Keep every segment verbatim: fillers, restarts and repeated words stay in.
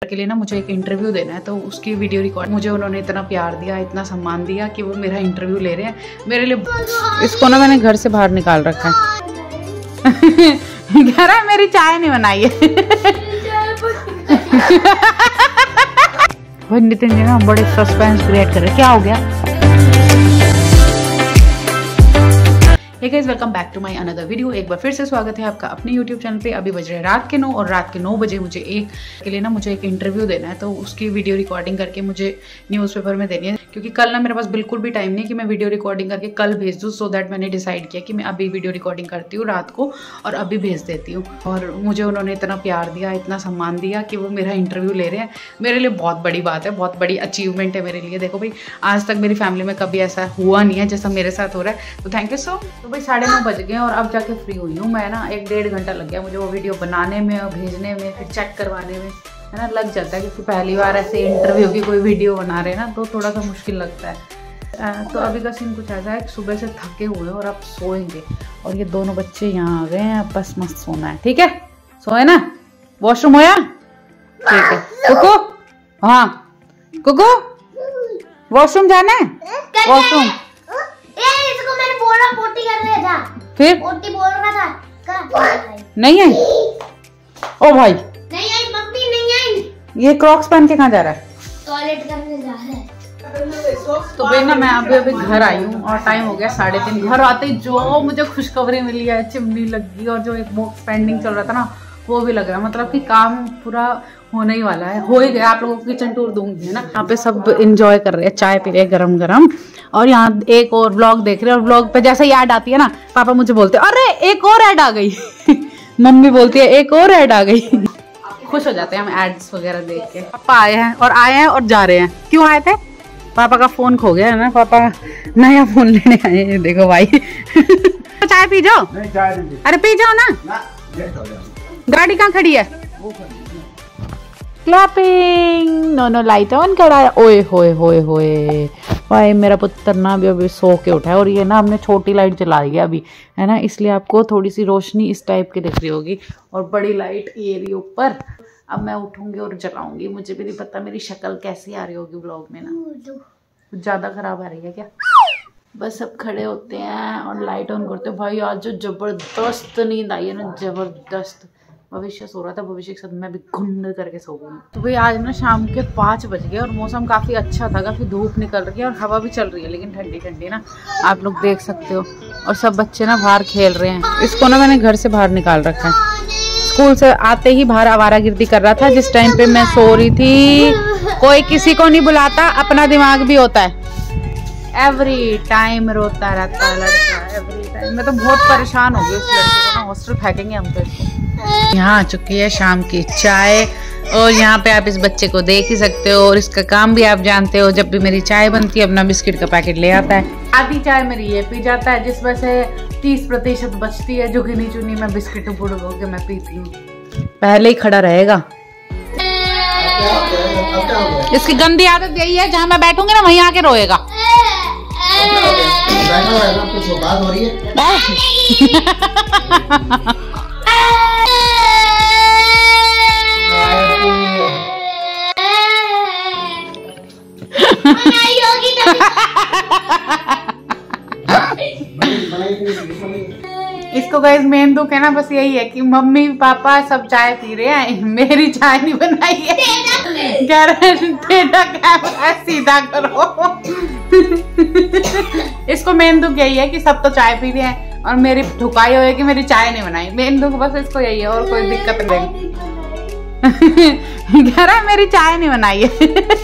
के लिए ना मुझे एक इंटरव्यू देना है, तो उसकी वीडियो रिकॉर्ड, मुझे उन्होंने इतना प्यार दिया, इतना सम्मान दिया कि वो मेरा इंटरव्यू ले रहे हैं मेरे लिए। इसको ना मैंने घर से बाहर निकाल रखा है। कह रहा है मेरी चाय नहीं बनाई है। नितिन जी ना बड़े सस्पेंस क्रिएट कर रहे, क्या हो गया? Hey guys, welcome back to my another video. एक बार फिर से स्वागत है आपका अपने यूट्यूब चैनल पे। अभी बज रहे हैं रात के नौ और रात के नौ बजे मुझे एक के लिए ना मुझे एक इंटरव्यू देना है, तो उसकी वीडियो रिकॉर्डिंग करके मुझे न्यूज़पेपर में देनी है, क्योंकि कल ना मेरे पास बिल्कुल भी टाइम नहीं कि मैं वीडियो रिकॉर्डिंग करके कल भेज दूँ। सो दैट मैंने डिसाइड किया कि मैं अभी वीडियो रिकॉर्डिंग करती हूँ रात को और अभी भेज देती हूँ। और मुझे उन्होंने इतना प्यार दिया, इतना सम्मान दिया कि वो मेरा इंटरव्यू ले रहे हैं मेरे लिए बहुत बड़ी बात है, बहुत बड़ी अचीवमेंट है मेरे लिए। देखो भाई, आज तक मेरी फैमिली में कभी ऐसा हुआ नहीं है जैसा मेरे साथ हो रहा है, तो थैंक यू सो। तो भाई साढ़े नौ बज गए और अब जाके फ्री हुई हूँ मैं ना। एक डेढ़ घंटा लग गया मुझे वो वीडियो बनाने में और भेजने में, फिर चेक करवाने में, है ना, लग जाता है, क्योंकि पहली बार ऐसे इंटरव्यू की कोई वीडियो बना रहे हैं ना, तो थोड़ा सा मुश्किल लगता है। आ, तो अभी का सीन कुछ ऐसा है कि सुबह से थके हुए और अब सोएंगे, और ये दोनों बच्चे यहाँ आ गए हैं, अब बस मस्त सोना है। ठीक है, सोए ना? वॉशरूम होया? ठीक है। कुकू, हाँ कुकू, वॉशरूम जाना है? वॉशरूम पोटी कर रहे था, फिर पोटी बोल रहा था का? नहीं आई। ओ भाई, नहीं आई मम्मी, नहीं आई। ये क्रॉक्स पहन के कहाँ जा रहा है? टॉयलेट करने जा रहा है। तो भाई ना मैं अभी अभी घर आई हूँ और टाइम हो गया साढ़े तीन। घर आते ही जो मुझे खुशखबरी मिली है, चिमनी लग गई और जो एक बॉक्स पेंडिंग चल रहा था ना वो भी लग रहा है, मतलब कि काम पूरा होने ही वाला है, हो ही गया। आप लोगों को किचन टूर दूंगी, है ना। यहाँ पे सब एंजॉय कर रहे हैं, चाय पी रहे हैं गरम गरम, और यहाँ एक और व्लॉग देख रहे हैं। और व्लॉग पे जैसे याद आती है ना, पापा मुझे बोलते हैं अरे एक और ऐड आ गई। मम्मी बोलती है एक और ऐड आ गई। खुश हो जाते हैं हम एड्स वगैरह देख के। पापा आए हैं और आए हैं और जा रहे हैं। क्यों आए थे? पापा का फोन खो गया है ना, पापा नया फोन लेने आए हैं। देखो भाई, चाय पी जाओ। अरे पी जाओ ना, गाड़ी कहाँ खड़ी है? Clapping, no no light on कराया। ओए होए होए होए भाई, मेरा पुत्र ना अभी अभी सो के उठा है, और ये ना हमने छोटी लाइट जला दी है अभी, है ना, इसलिए आपको थोड़ी सी रोशनी इस टाइप की दिख रही होगी, और बड़ी लाइट ये रही ऊपर। अब मैं उठूंगी और जलाऊंगी। मुझे भी नहीं पता मेरी शक्ल कैसी आ रही होगी व्लॉग में ना, कुछ ज्यादा खराब आ रही है क्या? बस अब खड़े होते हैं और लाइट ऑन करते हैं। भाई आज जो जबरदस्त नींद आई है ना, जबरदस्त। भविष्य सो रहा था, भविष्य के साथ मैं भी घुंड करके सो गई। तो भाई आज ना शाम के पाँच बज गए और मौसम काफ़ी अच्छा था, काफ़ी धूप निकल रही है और हवा भी चल रही है, लेकिन ठंडी ठंडी ना, आप लोग देख सकते हो। और सब बच्चे ना बाहर खेल रहे हैं। इसको ना मैंने घर से बाहर निकाल रखा है। स्कूल से आते ही बाहर आवारागर्दी कर रहा था, जिस टाइम पे मैं सो रही थी। कोई किसी को नहीं बुलाता, अपना दिमाग भी होता है। एवरी टाइम रोता रहता है लड़का, एवरी टाइम। मैं तो बहुत परेशान हो गई उस लड़के को ना, हॉस्टल फेंकेंगे हम तो इसको। यहाँ आ चुकी है शाम की चाय, और यहाँ पे आप इस बच्चे को देख ही सकते हो, और इसका काम भी आप जानते हो। जब भी मेरी चाय बनती है, अपना बिस्किट का पैकेट ले आता है। आधी चाय मेरी ये पी जाता है, जिस वजह से तीस प्रतिशत बचती है, जो गिनी चुनी मैं बिस्किट बुड़ के मैं पीती हूँ। पहले ही खड़ा रहेगा। इसकी गंदी आदत यही है, जहाँ मैं बैठूंगी ना वहीं आके रोएगा। कुछ बात हो रही है? इसको गाइस मेन दुख है ना, बस यही है कि मम्मी पापा सब चाय पी रहे हैं, मेरी चाय नहीं बनाई है। कह रहे टेढ़ा कैमरा सीधा करो। इसको मेन दुख यही है कि सब तो चाय पी रहे हैं और मेरी ठुकाई हो है कि मेरी चाय नहीं बनाई। मेन दुख बस इसको यही है, और कोई दिक्कत नहीं। कह रहा है मेरी चाय नहीं बनाई है।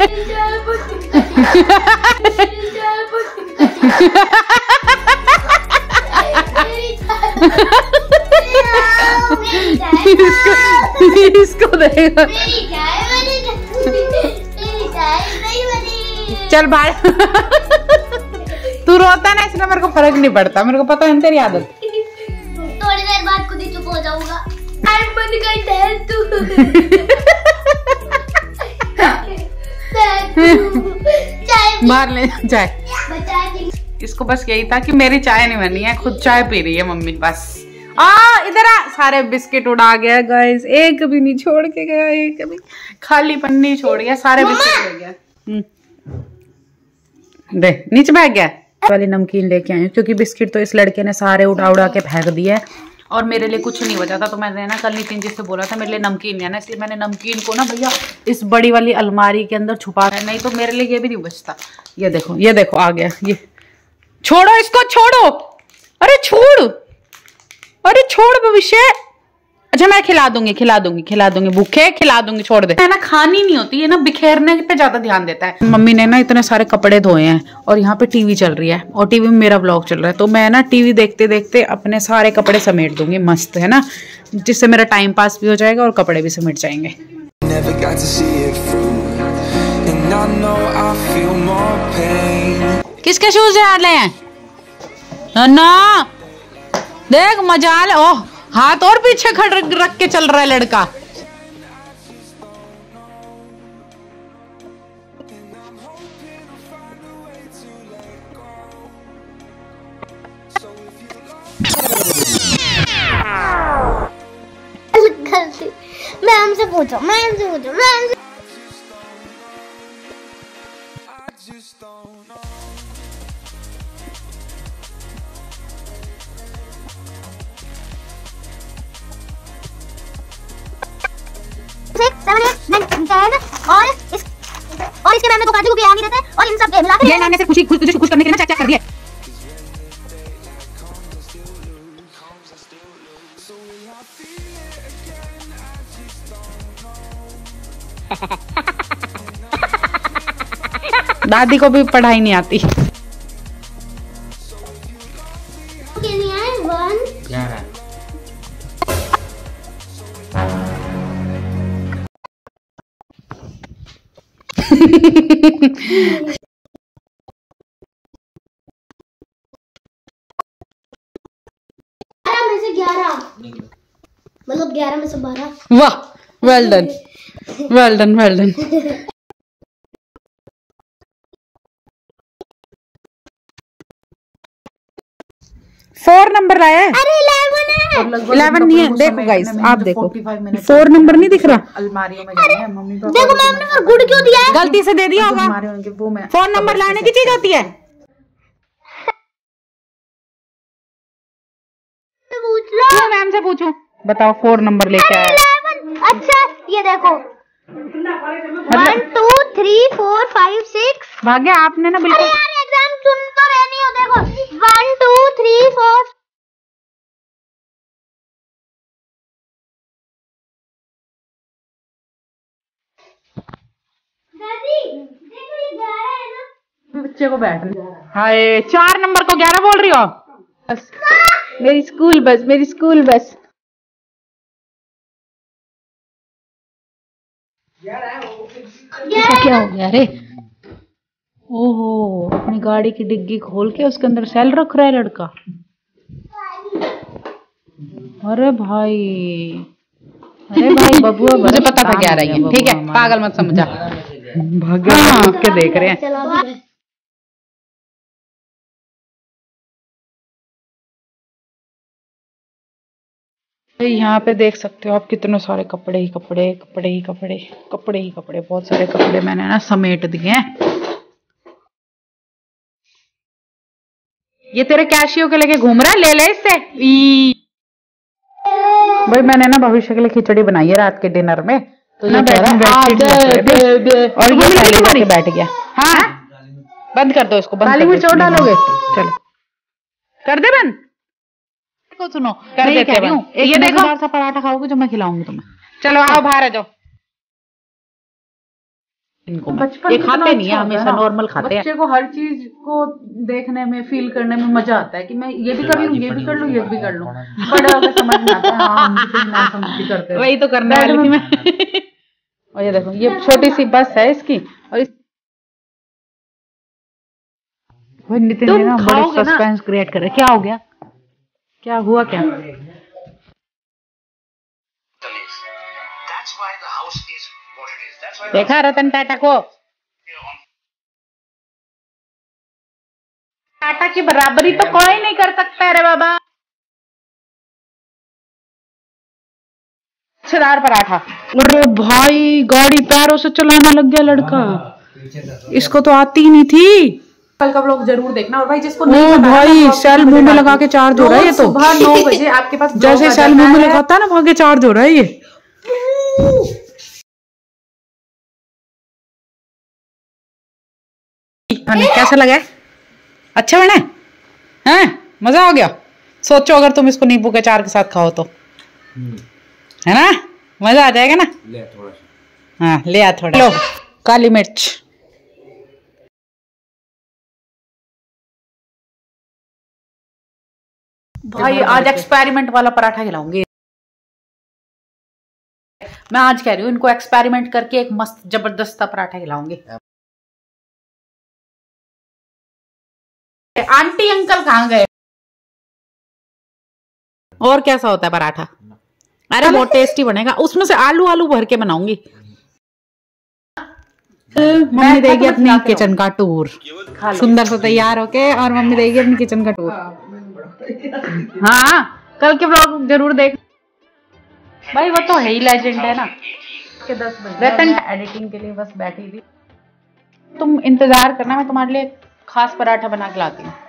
इसको, इसको देगा। चल भाई, तू रोता है ना, इसलिए मेरे को फर्क नहीं पड़ता, मेरे को पता है तेरी आदत। थोड़ी देर बाद खुद ही चुप हो जाऊंगा। बंद कर तू। बाहर ले चाय। इसको बस यही था कि मेरी चाय नहीं बनी है, खुद चाय पी रही है मम्मी बस। आ इधर आ, सारे बिस्किट उड़ा गया गाइस, एक भी नहीं छोड़ के गया, एक भी खाली पन्नी छोड़ गया, सारे बिस्किट ले गया। दे नीचे बैठ गया। वाली नमकीन लेके आई हूँ क्योंकि बिस्किट तो इस लड़के ने सारे उड़ा उड़ा के फेंक दिए और मेरे लिए कुछ नहीं बचा था, तो मैंने ना कल नितिन जी से बोला था मेरे लिए नमकीन नहीं है ना, इसलिए मैंने नमकीन को ना भैया इस बड़ी वाली अलमारी के अंदर छुपा रहा है, नहीं तो मेरे लिए ये भी नहीं बचता। ये देखो ये देखो आ गया, ये छोड़ो इसको, छोड़ो, अरे छोड़, अरे छोड़ भविष्य। अच्छा मैं खिला दूंगी खिला दूंगी खिला दूंगी भूखे खिला दूंगी, छोड़ दे। है ना खानी नहीं होती है ना, बिखेरने पे ज्यादा ध्यान देता है। मम्मी ने ना इतने सारे कपड़े धोए हैं और यहाँ पे टीवी चल रही है और टीवी में मेरा व्लॉग चल रहा है, तो मैं ना टीवी देखते देखते अपने सारे कपड़े समेट दूंगी मस्त, है ना, जिससे मेरा टाइम पास भी हो जाएगा और कपड़े भी समेट जाएंगे। किसके शूज डाले हैं ना, देख मजाल, ओह हाथ और पीछे खड़ रख के चल रहा है लड़का। मैम से पूछो, मैम से पूछो, मैम से। और इस और इसके मैंने तो काजू को क्या नहीं रहता और इन सब मिला के ये मैंने से खुशी खुश तुझे खुश करने के लिए ना चेक चेक कर दिया। दादी को भी पढ़ाई नहीं आती। में से ग्यारह मतलब ग्यारह में से बारह। वाह well done well done well done. Four नंबर लाया है। अरे इलेवन है। इलेवन नहीं है, देखो गाइस आप देखो फोर नंबर नहीं दिख रहा। अलमारियों में जाने हैं मम्मी पापा। देखो मैम ने गुड़ क्यों दिया है? गलती से दे दिया होगा। वो मैं फोर नंबर लाने की चीज होती है। पूछ लो मैम से पूछो, बताओ फोर नंबर लेके आया। अच्छा ये देखो one two three four five six. भाग्य आपने ना बिल्कुल एग्जाम सुन तो रहनी हो। देखो वन टू थ्री फोर। दादी देखो ये ग्यारह है ना। बच्चे को बैठने। हाय चार नंबर को ग्यारह बोल रही हो? बस मेरी स्कूल बस, मेरी स्कूल बस। क्या हो गया रे? ओहो अपनी गाड़ी की डिग्गी खोल के उसके अंदर सेल रख रहा है लड़का। अरे भाई अरे भाई बबुआ, मुझे पता था क्या रही है, ठीक है पागल मत समझा। भाग्य के देख रहे हैं। यहाँ पे देख सकते हो आप कितने सारे कपड़े ही कपड़े कपड़े ही कपड़े कपड़े ही कपड़े बहुत सारे कपड़े मैंने ना समेट दिए हैं। ये तेरे कैशियो के लेके घूम रहा है, ले ले इससे। भाई मैंने ना भविष्य के लिए खिचड़ी बनाई है रात के डिनर में, तो ये कह रहा है और ये पहले जाके बैठ गया। हाँ बंद कर दो इसको, काली मिर्च और डालोगे? चलो कर दे बंद। को सुनो कर देते हैं। ये देखो सा पराठा खाओगे जो मैं खिलाऊंगी तुम्हें। चलो आओ बाहर आ जाओ। इनको बचपन ये खाते नहीं है, हमेशा नॉर्मल खाते हैं। बच्चे को हर चीज को देखने में फील करने में मजा आता है कि मैं ये भी कर लूं ये भी कर लूं ये भी कर लूं। बड़ा होकर समझ में आता है हाँ ना समझी करते हैं। वही तो करने वाली थी मैं। और ये देखो ये छोटी सी बस है इसकी और इस नितिन ने ना बड़े सस्पेंस क्रिएट कर रहे। क्या हो गया? क्या हुआ? क्या देखा रतन टाटा को? टाटा की बराबरी तो कोई नहीं कर सकता रे बाबा। छेदार पराठा। अरे भाई गाड़ी पैरों से चलाने लग गया लड़का, इसको तो आती ही नहीं थी। कल का व्लॉग जरूर देखना। और भाई जिसको ओ नहीं पता भाई सेल मुंह में लगा के चार्ज हो रहा है ये तो। सुबह नौ बजे आपके पास जैसे सेल मुंह में लगाता है ना वहां के चार्ज हो रहा है ये। कैसा लगा? अच्छा बना है? मजा आ गया। सोचो अगर तुम इसको नींबू के अचार के साथ खाओ तो, है ना, मजा आ जाएगा ना। ले थोड़ा सा। हाँ ले आ थोड़ा। लो काली मिर्च। भाई आज एक्सपेरिमेंट वाला पराठा खिलाऊंगी मैं। आज कह रही हूँ इनको एक्सपेरिमेंट करके एक मस्त जबरदस्त सा पराठा खिलाऊंगी। आंटी अंकल कहाँ गए? और कैसा होता है पराठा? अरे बहुत टेस्टी बनेगा। उसमें से आलू आलू भर के बनाऊंगी। मम्मी देगी अपनी किचन का टूर, सुंदर से तैयार होके, और मम्मी देगी अपनी किचन का टूर। हाँ कल के व्लॉग जरूर देख भाई, वो तो है ही लेजेंड है ना। के दस बजे रतन एडिटिंग के लिए बस बैठी थी। तुम इंतजार करना, मैं तुम्हारे लिए खास पराठा बना के लाती हूँ।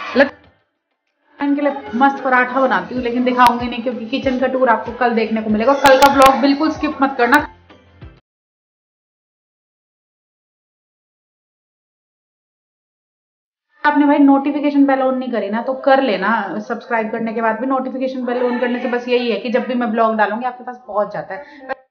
के लिए मस्त पराठा बनाती हूँ, लेकिन दिखाऊंगी नहीं क्योंकि किचन का टूर आपको कल देखने को मिलेगा। कल का व्लॉग बिल्कुल स्किप मत करना। आपने भाई नोटिफिकेशन बेल ऑन नहीं करी ना तो कर लेना। सब्सक्राइब करने के बाद भी नोटिफिकेशन बेल ऑन करने से बस यही है कि जब भी मैं ब्लॉग डालूंगी आपके पास पहुंच जाता है।